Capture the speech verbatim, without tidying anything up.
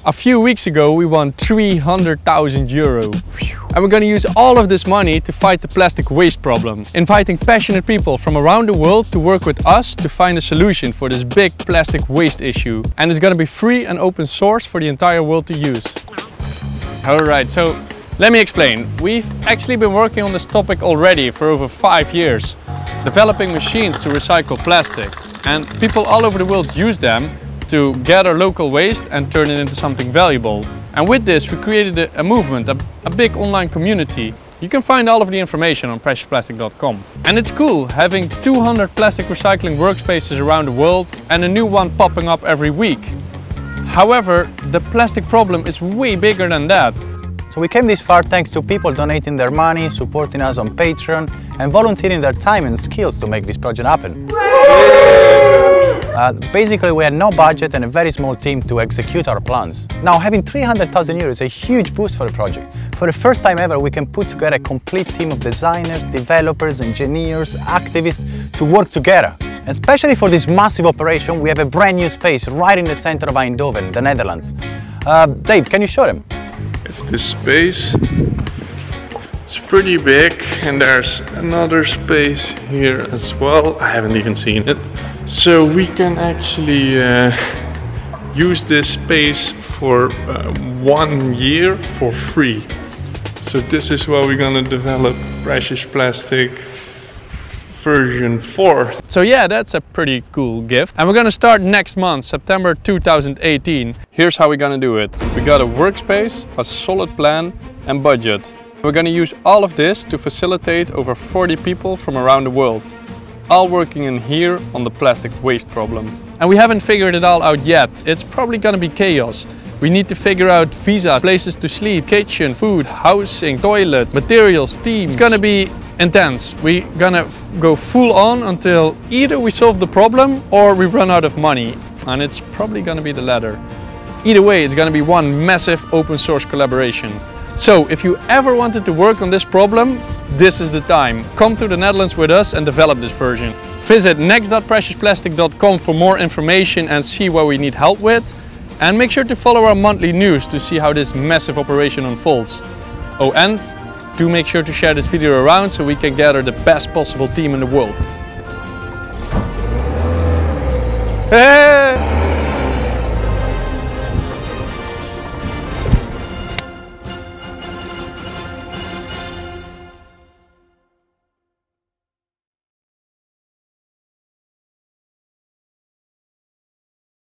A few weeks ago we won three hundred thousand euro. And we're going to use all of this money to fight the plastic waste problem, inviting passionate people from around the world to work with us to find a solution for this big plastic waste issue. And it's going to be free and open source for the entire world to use. Alright, so let me explain. We've actually been working on this topic already for over five years, developing machines to recycle plastic. And people all over the world use them to gather local waste and turn it into something valuable. And with this we created a, a movement, a, a big online community. You can find all of the information on precious plastic dot com. And it's cool having two hundred plastic recycling workspaces around the world and a new one popping up every week. However, the plastic problem is way bigger than that. So we came this far thanks to people donating their money, supporting us on Patreon and volunteering their time and skills to make this project happen. Uh, basically, we had no budget and a very small team to execute our plans. Now, having three hundred thousand euros is a huge boost for the project. For the first time ever, we can put together a complete team of designers, developers, engineers, activists to work together. And especially for this massive operation, we have a brand new space right in the center of Eindhoven, the Netherlands. Uh, Dave, can you show them? It's this space. It's pretty big, and there's another space here as well. I haven't even seen it. So we can actually uh, use this space for uh, one year for free. So this is what we're gonna develop Precious Plastic version four. So yeah, that's a pretty cool gift. And we're gonna start next month, September two thousand eighteen. Here's how we're gonna do it. We got a workspace, a solid plan and budget. We're gonna use all of this to facilitate over forty people from around the world, all working in here on the plastic waste problem. And we haven't figured it all out yet. It's probably gonna be chaos. We need to figure out visas, places to sleep, kitchen, food, housing, toilet, materials, teams. It's gonna be intense. We're gonna go full on until either we solve the problem or we run out of money. And it's probably gonna be the latter. Either way, it's gonna be one massive open source collaboration. So if you ever wanted to work on this problem, this is the time. Come to the Netherlands with us and develop this version. Visit next dot precious plastic dot com for more information and see what we need help with. And make sure to follow our monthly news to see how this massive operation unfolds. Oh, and do make sure to share this video around so we can gather the best possible team in the world. Hey!